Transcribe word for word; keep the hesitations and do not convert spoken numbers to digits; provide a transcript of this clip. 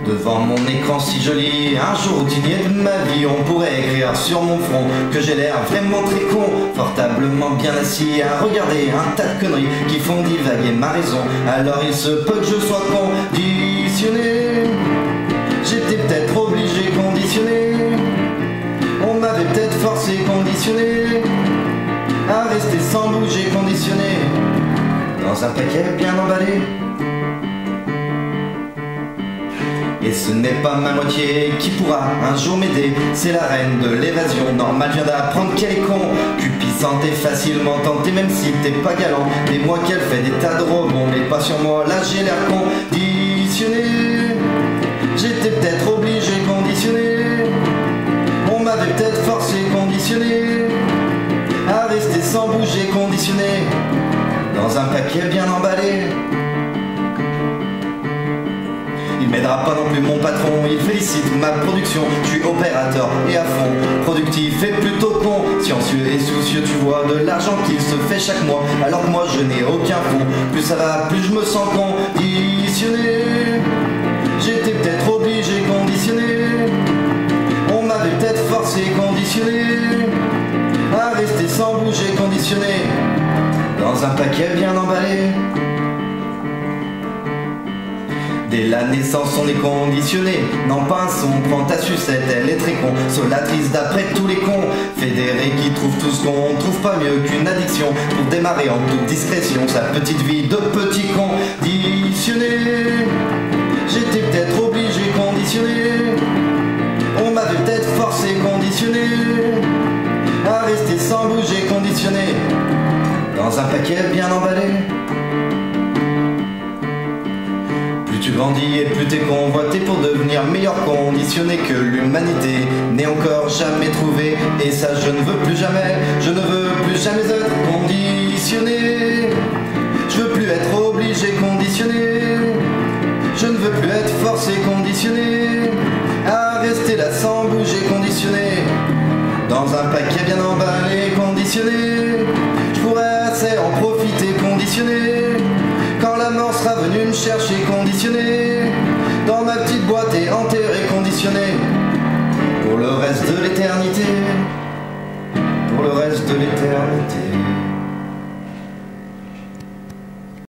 Devant mon écran si joli, un jour digne de ma vie, on pourrait écrire sur mon front que j'ai l'air vraiment très con, confortablement bien assis à regarder un tas de conneries qui font divaguer ma raison. Alors il se peut que je sois conditionné, j'étais peut-être obligé conditionné, on m'avait peut-être forcé conditionné à rester sans bouger conditionné dans un paquet bien emballé. Et ce n'est pas ma moitié qui pourra un jour m'aider, c'est la reine de l'évasion. Normal vient d'apprendre qu'elle est con, cupisante et facilement tentée, même si t'es pas galant. Des mois qu'elle fait des tas de rebonds, mais pas sur moi, là j'ai l'air conditionné. J'étais peut-être obligé conditionné, on m'avait peut-être forcé conditionné à rester sans bouger conditionné dans un paquet bien emballé. Il m'aidera pas non plus mon patron, il félicite ma production. Je suis opérateur et à fond, productif et plutôt con, sciencieux et soucieux, tu vois, de l'argent qu'il se fait chaque mois, alors que moi je n'ai aucun fond. Plus ça va, plus je me sens conditionné, j'étais peut-être obligé conditionné, on m'avait peut-être forcé conditionné à rester sans bouger conditionné dans un paquet bien emballé. Dès la naissance on est conditionné, non pas un son, prends ta sucette, elle est très consolatrice d'après tous les cons fédérés qui trouvent tout ce qu'on trouve pas mieux qu'une addiction pour démarrer en toute discrétion sa petite vie de petit conditionné. J'étais peut-être obligé conditionné, on m'avait peut-être forcé conditionné à rester sans bouger conditionné dans un paquet bien emballé. Tu grandis et plus t'es convoité pour devenir meilleur conditionné que l'humanité n'ait encore jamais trouvé. Et ça je ne veux plus jamais, je ne veux plus jamais être conditionné. Je veux plus être obligé conditionné, je ne veux plus être forcé conditionné à rester là sans bouger conditionné dans un paquet bien emballé conditionné. Je pourrais assez en profiter conditionné quand la mort sera venue me chercher conditionné dans ma petite boîte et enterré conditionné pour le reste de l'éternité, pour le reste de l'éternité.